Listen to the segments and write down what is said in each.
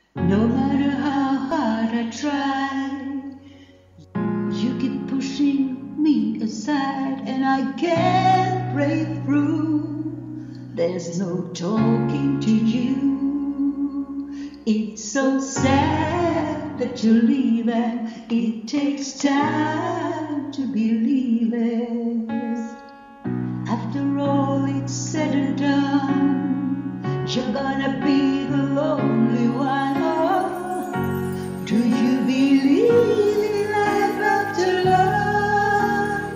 No matter how hard I try, you keep pushing me aside, and I can't break through. There's no talking to you. It's so sad that you're leaving. It takes time to believe it. After all it's said and done, you're gonna be the lonely one. Oh, do you believe in life after love?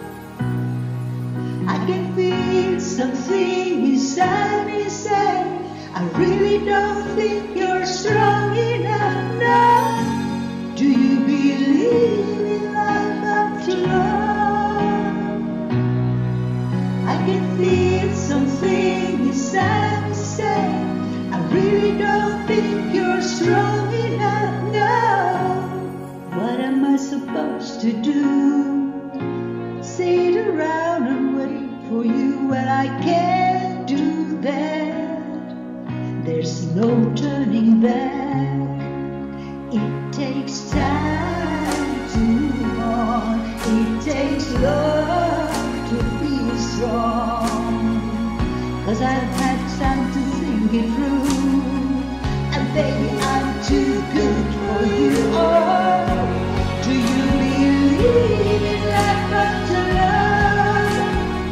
I can feel something inside me say, I really don't think you're strong enough now. Do you believe in life after love? I can feel something inside me say, I really don't think you're strong enough now. What am I supposed to do? Sit around and wait for you? Well, I can't do that. There's no turning back. It takes time to move on. It takes love to feel strong. 'Cause I've had time to think it through, and baby, I'm too good for you. Oh, do you believe in life after love?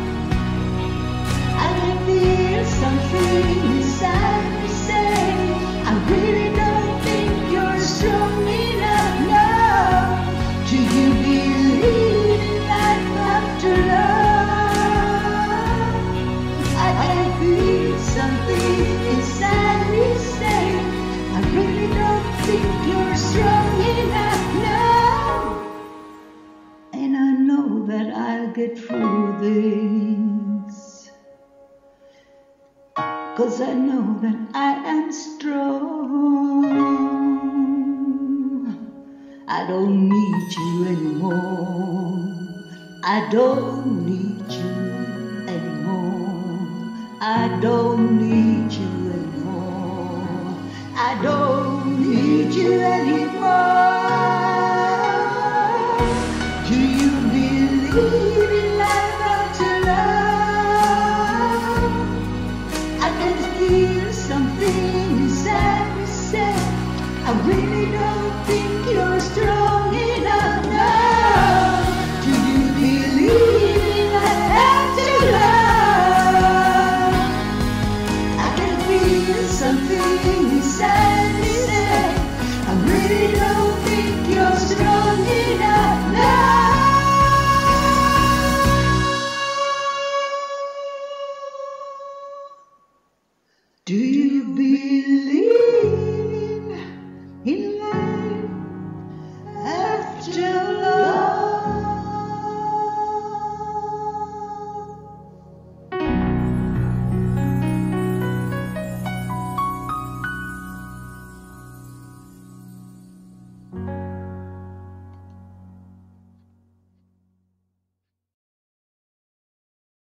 I can feel something inside me say, I really don't think you're strong enough now. Do you believe in life after love? I can feel something inside me say, I really don't think you're strong enough now. And I know that I'll get through this, 'cause I know that I am strong. I don't need you anymore. I don't need you anymore. I don't need you anymore. I don't need you anymore. Do you believe in life after love? I can feel something inside me say, I really don't think you're strong enough now. Do you believe in life after love? I can feel something inside